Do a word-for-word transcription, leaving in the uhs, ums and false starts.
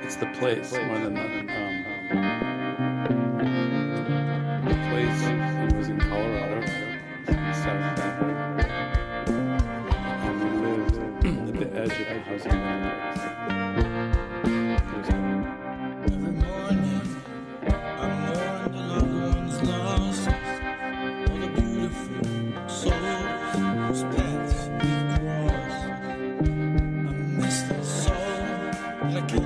It's the place more than the um, the place. It was in Colorado, in South Denver, and we lived at the edge of a housing complex. Every morning, I mourn the loved ones lost, all the beautiful souls whose paths we've crossed. I miss the soul that I can't